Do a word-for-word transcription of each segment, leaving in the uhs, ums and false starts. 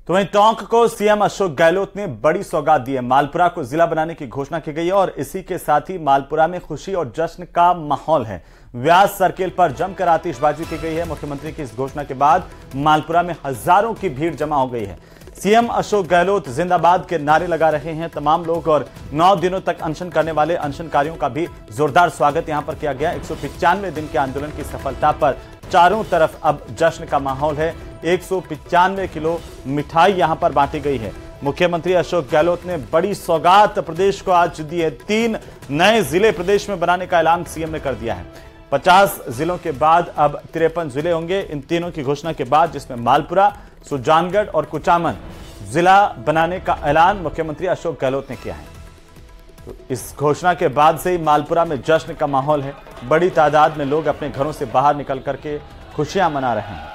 तो वहीं टोंक को सीएम अशोक गहलोत ने बड़ी सौगात दी है। मालपुरा को जिला बनाने की घोषणा की गई है और इसी के साथ ही मालपुरा में खुशी और जश्न का माहौल है। व्यास सर्किल पर जमकर आतिशबाजी की गई है। मुख्यमंत्री की इस घोषणा के बाद मालपुरा में हजारों की भीड़ जमा हो गई है। सीएम अशोक गहलोत जिंदाबाद के नारे लगा रहे हैं तमाम लोग और नौ दिनों तक अनशन करने वाले अनशनकारियों का भी जोरदार स्वागत यहां पर किया गया। एक सौ पिचानवे दिन के आंदोलन की सफलता पर चारों तरफ अब जश्न का माहौल है। एक सौ पिचानवे किलो मिठाई यहां पर बांटी गई है। मुख्यमंत्री अशोक गहलोत ने बड़ी सौगात प्रदेश को आज दी है। तीन नए जिले प्रदेश में बनाने का ऐलान सीएम ने कर दिया है। पचास जिलों के बाद अब तिरपन जिले होंगे इन तीनों की घोषणा के बाद, जिसमें मालपुरा, सुजानगढ़ और कुचामन जिला बनाने का ऐलान मुख्यमंत्री अशोक गहलोत ने किया है। तो इस घोषणा के बाद से ही मालपुरा में जश्न का माहौल है। बड़ी तादाद में लोग अपने घरों से बाहर निकल करके खुशियां मना रहे हैं।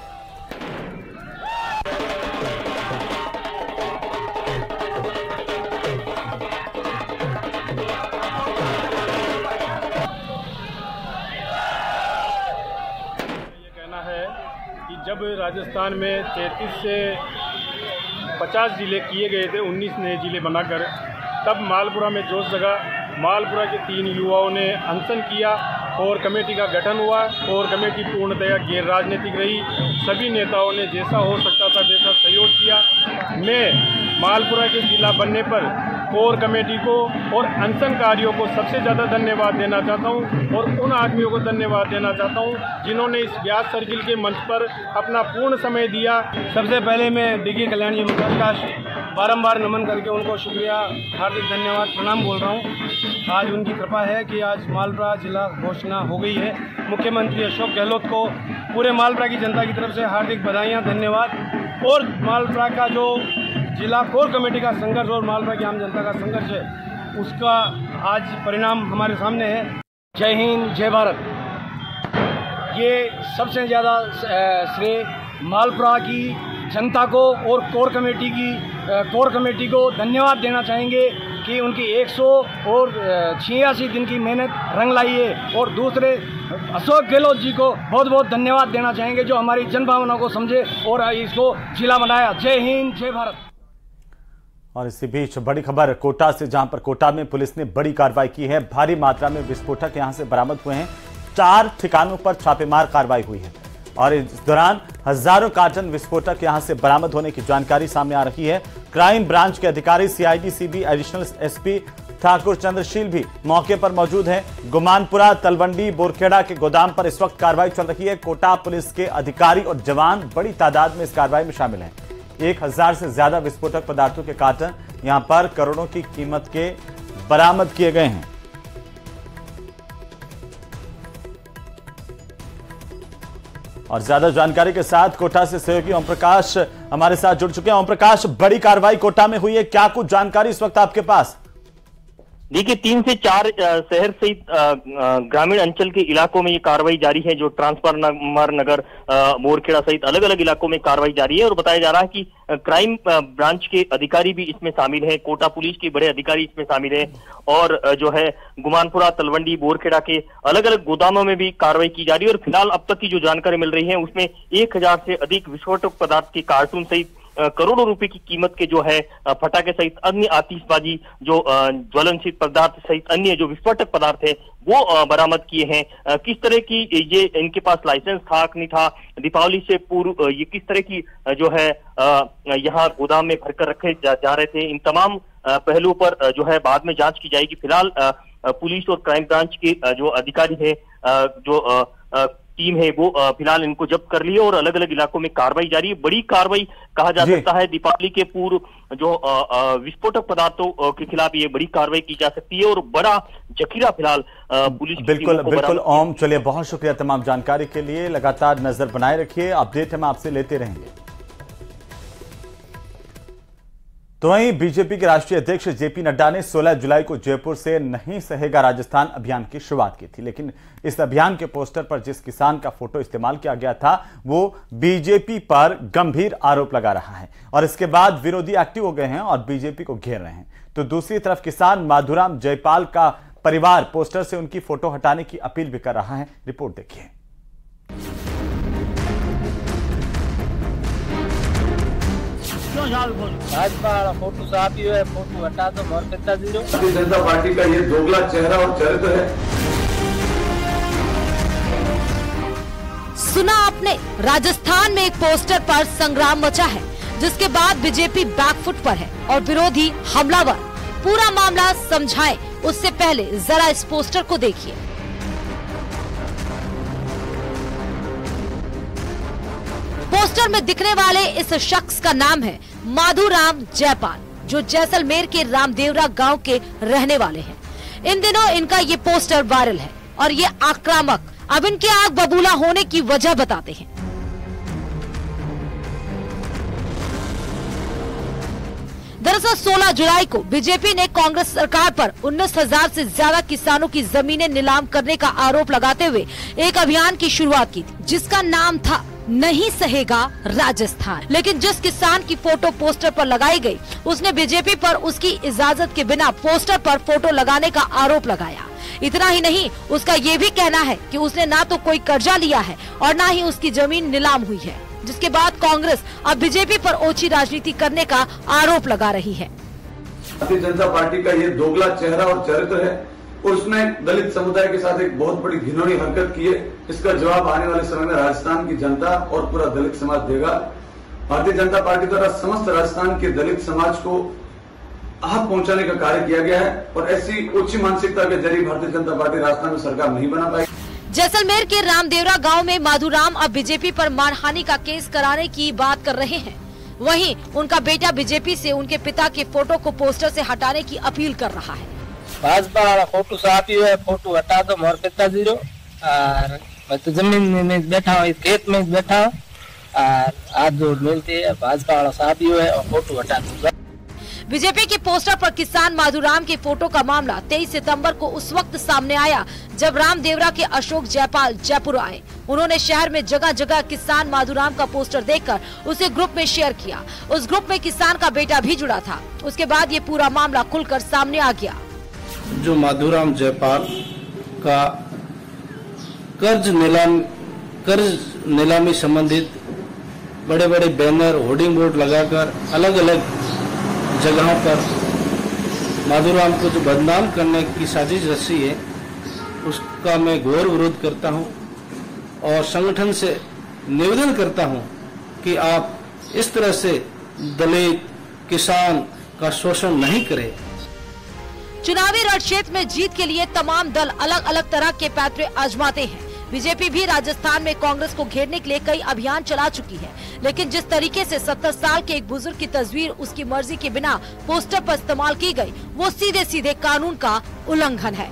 ये कहना है कि जब राजस्थान में तैंतीस से पचास जिले किए गए थे, उन्नीस नए जिले बनाकर, तब मालपुरा में जोश जगा। मालपुरा के तीन युवाओं ने अनशन किया और कमेटी का गठन हुआ और कमेटी पूर्णतया गैर राजनीतिक रही। सभी नेताओं ने जैसा हो सकता था वैसा सहयोग किया। मैं मालपुरा के जिला बनने पर कोर कमेटी को और अनशनकारियों को सबसे ज़्यादा धन्यवाद देना चाहता हूं और उन आदमियों को धन्यवाद देना चाहता हूं जिन्होंने इस व्यास सर्किल के मंच पर अपना पूर्ण समय दिया। सबसे पहले मैं डिग्गी कल्याण जी महाराज का बारंबार नमन करके उनको शुक्रिया, हार्दिक धन्यवाद, प्रणाम बोल रहा हूं। आज उनकी कृपा है कि आज मालपुरा जिला घोषणा हो गई है। मुख्यमंत्री अशोक गहलोत को पूरे मालपुरा की जनता की तरफ से हार्दिक बधाइयाँ, धन्यवाद। और मालपुरा का जो जिला कोर कमेटी का संघर्ष और मालपुरा की आम जनता का संघर्ष है, उसका आज परिणाम हमारे सामने है। जय हिंद, जय भारत। ये सबसे ज़्यादा श्रेय मालपुरा की जनता को और कोर कमेटी की कोर कमेटी को धन्यवाद देना चाहेंगे कि उनकी एक सौ और छियासी दिन की मेहनत रंग लाई है। और दूसरे अशोक गहलोत जी को बहुत बहुत धन्यवाद देना चाहेंगे जो हमारी जनभावना को समझे और इसको जिला बनाया। जय हिंद, जय भारत। और इसी बीच बड़ी खबर कोटा से, जहां पर कोटा में पुलिस ने बड़ी कार्रवाई की है। भारी मात्रा में विस्फोटक यहां से बरामद हुए हैं। चार ठिकानों पर छापेमार कार्रवाई हुई है और इस दौरान हजारों कार्टन विस्फोटक यहां से बरामद होने की जानकारी सामने आ रही है। क्राइम ब्रांच के अधिकारी CID CB additional SP Thakur Chandrashil भी मौके पर मौजूद हैं। गुमानपुरा, तलवंडी, बोरखेड़ा के गोदाम पर इस वक्त कार्रवाई चल रही है। कोटा पुलिस के अधिकारी और जवान बड़ी तादाद में इस कार्रवाई में शामिल हैं। एक हजार से ज्यादा विस्फोटक पदार्थों के कार्टन यहां पर करोड़ों की कीमत के बरामद किए गए हैं। और ज्यादा जानकारी के साथ कोटा से सहयोगी ओम प्रकाश हमारे साथ जुड़ चुके हैं। ओम प्रकाश, बड़ी कार्रवाई कोटा में हुई है, क्या कुछ जानकारी इस वक्त आपके पास? देखिए, तीन से चार शहर सहित ग्रामीण अंचल के इलाकों में ये कार्रवाई जारी है। जो ट्रांसफार्मर नगर, बोरखेड़ा सहित अलग अलग इलाकों में कार्रवाई जारी है और बताया जा रहा है कि क्राइम ब्रांच के अधिकारी भी इसमें शामिल हैं, कोटा पुलिस के बड़े अधिकारी इसमें शामिल हैं और जो है गुमानपुरा, तलवंडी, बोरखेड़ा के अलग अलग गोदामों में भी कार्रवाई की जा रही है। और फिलहाल अब तक की जो जानकारी मिल रही है उसमें एक हजार से अधिक विस्फोटक पदार्थ के कार्टून सहित करोड़ों रुपए की कीमत के जो है फटाके सहित अन्य आतिशबाजी, जो ज्वलनशील पदार्थ सहित अन्य जो विस्फोटक पदार्थ है वो बरामद किए हैं। किस तरह की ये इनके पास लाइसेंस था कि नहीं था, दीपावली से पूर्व ये किस तरह की जो है यहाँ गोदाम में भरकर रखे जा, जा रहे थे, इन तमाम पहलुओं पर जो है बाद में जांच की जाएगी। फिलहाल पुलिस और क्राइम ब्रांच के जो अधिकारी है, जो टीम है, वो फिलहाल इनको जब्त कर ली है और अलग अलग इलाकों में कार्रवाई जारी है। बड़ी कार्रवाई कहा जा सकता है। दीपावली के पूर्व जो विस्फोटक पदार्थों के खिलाफ ये बड़ी कार्रवाई की जा सकती है और बड़ा जखीरा फिलहाल पुलिस। बिल्कुल बिल्कुल ओम, चलिए बहुत शुक्रिया तमाम जानकारी के लिए। लगातार नजर बनाए रखिए, अपडेट हम आपसे लेते रहेंगे। तो वहीं बीजेपी के राष्ट्रीय अध्यक्ष जेपी नड्डा ने सोलह जुलाई को जयपुर से नहीं सहेगा राजस्थान अभियान की शुरुआत की थी, लेकिन इस अभियान के पोस्टर पर जिस किसान का फोटो इस्तेमाल किया गया था वो बीजेपी पर गंभीर आरोप लगा रहा है और इसके बाद विरोधी एक्टिव हो गए हैं और बीजेपी को घेर रहे हैं। तो दूसरी तरफ किसान माधुराम जयपाल का परिवार पोस्टर से उनकी फोटो हटाने की अपील भी कर रहा है। रिपोर्ट देखिए। क्यों साल भाजपा वाला फोटो साफ ही है, फोटो हटा दो मोर पिताजी। भारतीय जनता पार्टी का ये दोगला चेहरा और चरित्र है। सुना आपने, राजस्थान में एक पोस्टर पर संग्राम मचा है, जिसके बाद बीजेपी बैकफुट पर है और विरोधी हमलावर। पूरा मामला समझाएं उससे पहले जरा इस पोस्टर को देखिए। पोस्टर में दिखने वाले इस शख्स का नाम है माधुराम जयपाल, जो जैसलमेर के रामदेवरा गांव के रहने वाले हैं। इन दिनों इनका ये पोस्टर वायरल है और ये आक्रामक अब इनके आग बबूला होने की वजह बताते हैं। दरअसल सोलह जुलाई को बीजेपी ने कांग्रेस सरकार पर उन्नीस हजार से ज्यादा किसानों की जमीनें नीलाम करने का आरोप लगाते हुए एक अभियान की शुरुआत की थी, जिसका नाम था नहीं सहेगा राजस्थान। लेकिन जिस किसान की फोटो पोस्टर पर लगाई गई, उसने बीजेपी पर उसकी इजाजत के बिना पोस्टर पर फोटो लगाने का आरोप लगाया। इतना ही नहीं, उसका ये भी कहना है कि उसने ना तो कोई कर्जा लिया है और ना ही उसकी जमीन नीलाम हुई है, जिसके बाद कांग्रेस अब बीजेपी पर ओछी राजनीति करने का आरोप लगा रही है। भारतीय जनता पार्टी का ये दोगला चेहरा और चरित्र है और उसने दलित समुदाय के साथ एक बहुत बड़ी घिनौनी हरकत की है। इसका जवाब आने वाले समय में राजस्थान की जनता और पूरा दलित समाज देगा। भारतीय जनता पार्टी द्वारा समस्त राजस्थान के दलित समाज को आहत पहुंचाने का कार्य किया गया है और ऐसी उच्च मानसिकता के जरिए भारतीय जनता पार्टी राजस्थान में सरकार नहीं बना पाएगी। जैसलमेर के रामदेवरा गांव में माधुराम अब बीजेपी पर मानहानि का केस कराने की बात कर रहे हैं। वहीं उनका बेटा बीजेपी से उनके पिता के फोटो को पोस्टर से हटाने की अपील कर रहा है। भाजपा वाला फोटो साफ ही है, फोटो हटा दो मोर पिताजी। और मैं तो जमीन में बैठा हूँ, खेत में बैठा हूँ और हाथ जोड़ मिलते है, भाजपा वाला साफ ही है और फोटो हटा दो। बीजेपी के पोस्टर पर किसान माधुराम के फोटो का मामला तेईस सितंबर को उस वक्त सामने आया जब रामदेवरा के अशोक जयपाल जयपुर आए। उन्होंने शहर में जगह जगह किसान माधुराम का पोस्टर देखकर उसे ग्रुप में शेयर किया। उस ग्रुप में किसान का बेटा भी जुड़ा था। उसके बाद ये पूरा मामला खुलकर सामने आ गया। जो माधुराम जयपाल का कर्ज नीलाम कर्ज नीलामी संबंधित बड़े बड़े बैनर होर्डिंग बोर्ड लगाकर अलग अलग जगहों पर माधुराम को जो बदनाम करने की साजिश रची है, उसका मैं घोर विरोध करता हूं और संगठन से निवेदन करता हूं कि आप इस तरह से दलित किसान का शोषण नहीं करें। चुनावी रण क्षेत्र में जीत के लिए तमाम दल अलग अलग तरह के पैतरे आजमाते हैं। बीजेपी भी राजस्थान में कांग्रेस को घेरने के लिए कई अभियान चला चुकी है, लेकिन जिस तरीके से सत्तर साल के एक बुजुर्ग की तस्वीर उसकी मर्जी के बिना पोस्टर पर इस्तेमाल की गई, वो सीधे सीधे कानून का उल्लंघन है।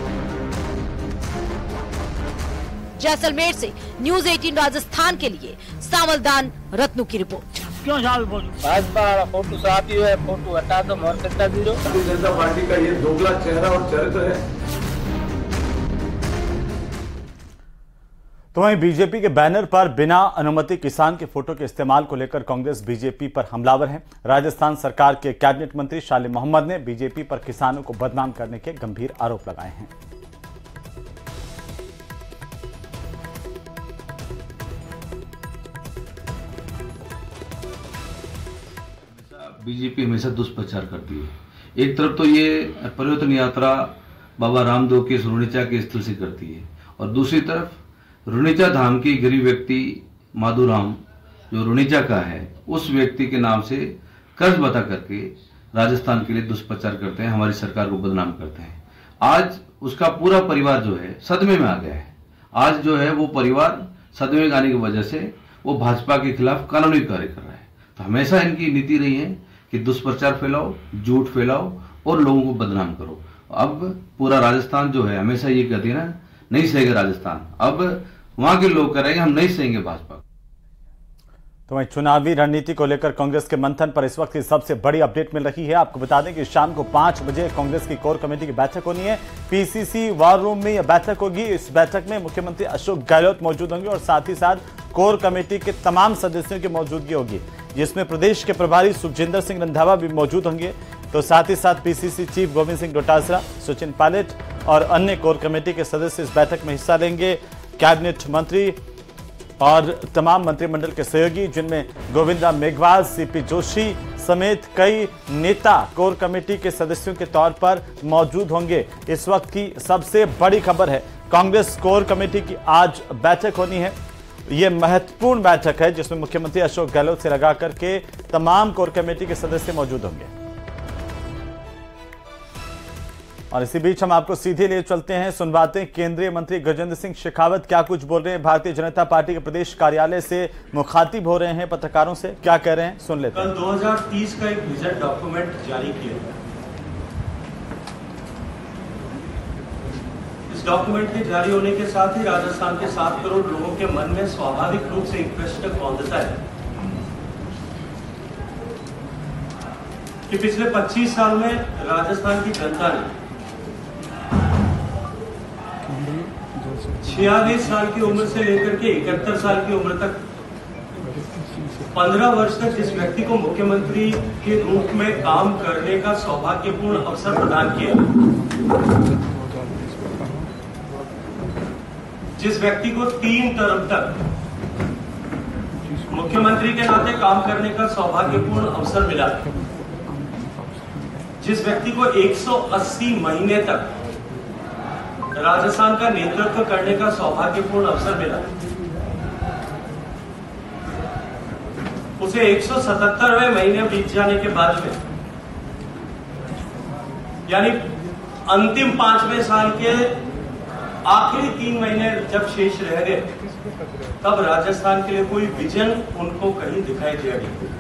जैसलमेर से न्यूज अठारह राजस्थान के लिए सावलदान रत्नू की रिपोर्ट। क्यों साल भाजपा वाला फोटो साफ ही है, फोटो हटा दो मोर पिताजी। भारतीय जनता पार्टी का ये दोगला चेहरा और चरित्र है। तो वहीं बीजेपी के बैनर पर बिना अनुमति किसान के फोटो के इस्तेमाल को लेकर कांग्रेस बीजेपी पर हमलावर है। राजस्थान सरकार के कैबिनेट मंत्री शाले मोहम्मद ने बीजेपी पर किसानों को बदनाम करने के गंभीर आरोप लगाए हैं। बीजेपी हमेशा दुष्प्रचार करती है। एक तरफ तो ये परिवर्तन यात्रा बाबा रामदेव के रुणिचा के स्थल से करती है और दूसरी तरफ रुणिचा धाम की गरीब व्यक्ति माधुराम जो रुणिचा का है, उस व्यक्ति के नाम से कर्ज बता करके राजस्थान के लिए दुष्प्रचार करते हैं, हमारी सरकार को बदनाम करते हैं। आज उसका पूरा परिवार जो है सदमे में आ गया है। आज जो है वो परिवार सदमे में आने की वजह से वो भाजपा के खिलाफ कानूनी कार्य कर रहा है। तो हमेशा इनकी नीति रही है कि दुष्प्रचार फैलाओ, झूठ फैलाओ और लोगों को बदनाम करो। अब पूरा राजस्थान जो है हमेशा ये कहती है ना, नहीं सहेगा राजस्थान। अब वहां के लोग करेंगे, हम नहीं सहेंगे भाजपा। तो वहीं चुनावी रणनीति को लेकर कांग्रेस के मंथन पर इस वक्त की सबसे बड़ी अपडेट मिल रही है। आपको बता दें कि शाम को पांच बजे कांग्रेस की कोर कमेटी की बैठक होनी है। पीसीसी वॉर रूम में यह बैठक होगी। इस बैठक में मुख्यमंत्री अशोक गहलोत मौजूद होंगे और साथ ही साथ कोर कमेटी के तमाम सदस्यों की मौजूदगी होगी, जिसमें प्रदेश के प्रभारी सुखजिंदर सिंह रंधावा भी मौजूद होंगे। तो साथ ही साथ पीसीसी चीफ गोविंद सिंह डोटासरा, सचिन पायलट और अन्य कोर कमेटी के सदस्य इस बैठक में हिस्सा लेंगे। कैबिनेट मंत्री और तमाम मंत्रिमंडल के सहयोगी जिनमें गोविंदा मेघवाल, सीपी जोशी समेत कई नेता कोर कमेटी के सदस्यों के तौर पर मौजूद होंगे। इस वक्त की सबसे बड़ी खबर है, कांग्रेस कोर कमेटी की आज बैठक होनी है। यह महत्वपूर्ण बैठक है जिसमें मुख्यमंत्री अशोक गहलोत से लगा करके तमाम कोर कमेटी के सदस्य मौजूद होंगे। और इसी बीच हम आपको सीधे ले चलते हैं, सुनवाते हैं केंद्रीय मंत्री गजेंद्र सिंह शेखावत क्या कुछ बोल रहे हैं। भारतीय जनता पार्टी के प्रदेश कार्यालय से मुखातिब हो रहे हैं पत्रकारों से, क्या कह रहे हैं सुन लेते हैं। कल दो हज़ार तीस का एक विजन डॉक्यूमेंट जारी किया गया। इस डॉक्यूमेंट के जारी होने के साथ ही राजस्थान के सात करोड़ लोगों के मन में स्वाभाविक रूप से एक प्रश्न कौंधता है कि पिछले पच्चीस साल में राजस्थान की जनता ने छियालीस साल की उम्र से लेकर के इकहत्तर साल की उम्र तक पंद्रह वर्ष तक जिस व्यक्ति को मुख्यमंत्री के रूप में काम करने का सौभाग्यपूर्ण अवसर प्रदान किया, जिस व्यक्ति को तीन टर्म तक मुख्यमंत्री के नाते काम करने का सौभाग्यपूर्ण अवसर मिला, जिस व्यक्ति को एक सौ अस्सी महीने तक राजस्थान का नेतृत्व करने का सौभाग्यपूर्ण अवसर मिला, उसे एक सौ सतहत्तरवें महीने बीत जाने के बाद में, यानी अंतिम पांचवें साल के आखिरी तीन महीने जब शेष रह गए, तब राजस्थान के लिए कोई विजन उनको कहीं दिखाई देगी।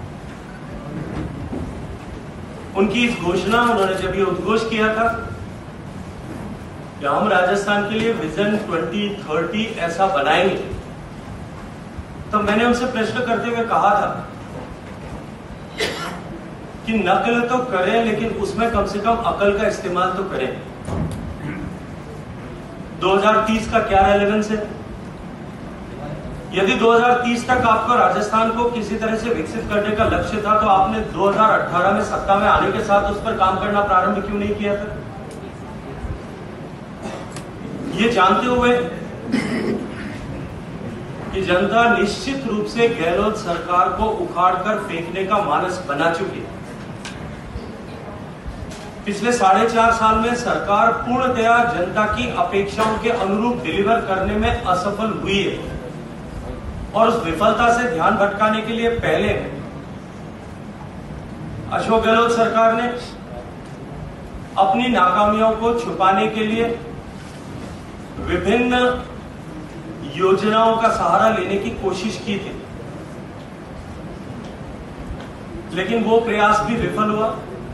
उनकी इस घोषणा, उन्होंने जब ये उद्घोष किया था कि हम राजस्थान के लिए विजन ट्वेंटी थर्टी ऐसा बनाएंगे, तो मैंने उनसे प्रश्न करते हुए कहा था कि नकल तो करें लेकिन उसमें कम से कम अकल का इस्तेमाल तो करें। दो हज़ार तीस का क्या रेलेवेंस है? यदि दो हज़ार तीस तक आपको राजस्थान को किसी तरह से विकसित करने का लक्ष्य था, तो आपने दो हज़ार अठारह में सत्ता में आने के साथ उस पर काम करना प्रारंभ क्यों नहीं किया था? ये जानते हुए कि जनता निश्चित रूप से गहलोत सरकार को उखाड़कर फेंकने का मानस बना चुकी है। पिछले साढ़े चार साल में सरकार पूर्णतया जनता की अपेक्षाओं के अनुरूप डिलीवर करने में असफल हुई है, और उस विफलता से ध्यान भटकाने के लिए पहले अशोक गहलोत सरकार ने अपनी नाकामियों को छुपाने के लिए विभिन्न योजनाओं का सहारा लेने की कोशिश की थी, लेकिन वो प्रयास भी विफल हुआ।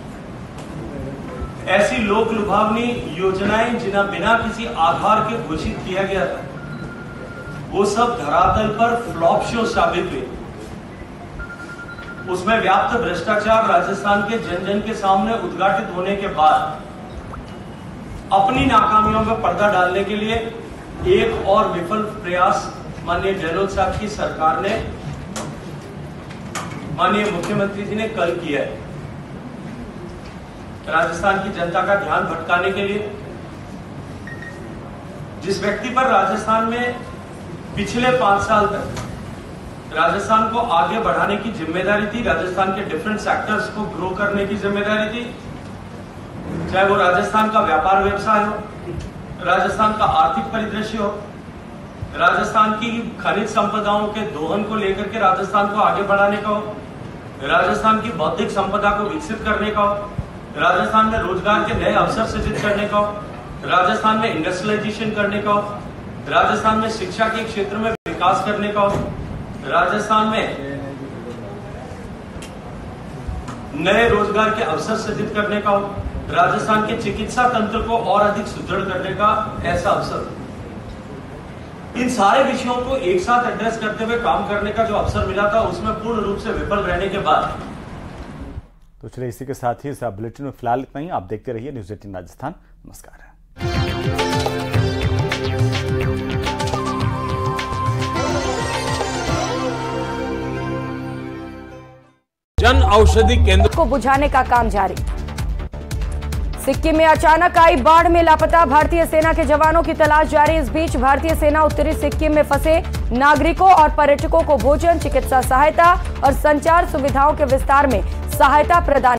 ऐसी लोक लुभावनी योजनाएं जिन्हें बिना किसी आधार के घोषित किया गया था, वो सब धरातल पर फ्लॉप शो साबित हुए। उसमें व्याप्त भ्रष्टाचार राजस्थान के जन जन के सामने उद्घाटित होने के बाद अपनी नाकामियों में पर्दा डालने के लिए एक और विफल प्रयास माननीय गहलोत साहब की सरकार ने, माननीय मुख्यमंत्री जी ने कल किया है। राजस्थान की जनता का ध्यान भटकाने के लिए, जिस व्यक्ति पर राजस्थान में पिछले पांच साल तक राजस्थान को आगे बढ़ाने की जिम्मेदारी थी, राजस्थान के डिफरेंट सेक्टर्स को ग्रो करने की जिम्मेदारी थी, चाहे वो राजस्थान का व्यापार व्यवसाय हो, राजस्थान का आर्थिक परिदृश्य हो, राजस्थान की खनिज संपदाओं के दोहन को लेकर के राजस्थान को आगे बढ़ाने का हो, राजस्थान की बौद्धिक संपदा को विकसित करने का हो, राजस्थान में रोजगार के नए अवसर सृजित करने का हो, राजस्थान में इंडस्ट्रियलाइजेशन करने का हो, राजस्थान में शिक्षा के क्षेत्र में विकास करने का हो, राजस्थान में नए रोजगार के अवसर सृजित करने का हो, राजस्थान के चिकित्सा तंत्र को और अधिक सुदृढ़ करने का ऐसा अवसर। इन सारे विषयों को एक साथ एड्रेस करते हुए काम करने का जो अवसर मिला था, उसमें पूर्ण रूप से विफल रहने के बाद। तो चलिए इसी के साथ ही इस बुलेटिन में फिलहाल इतना ही। आप देखते रहिए न्यूज़ एटीन राजस्थान। नमस्कार। जन औषधि केंद्र को बुझाने का काम जारी। सिक्किम में अचानक आई बाढ़ में लापता भारतीय सेना के जवानों की तलाश जारी। इस बीच भारतीय सेना उत्तरी सिक्किम में फंसे नागरिकों और पर्यटकों को भोजन, चिकित्सा सहायता और संचार सुविधाओं के विस्तार में सहायता प्रदान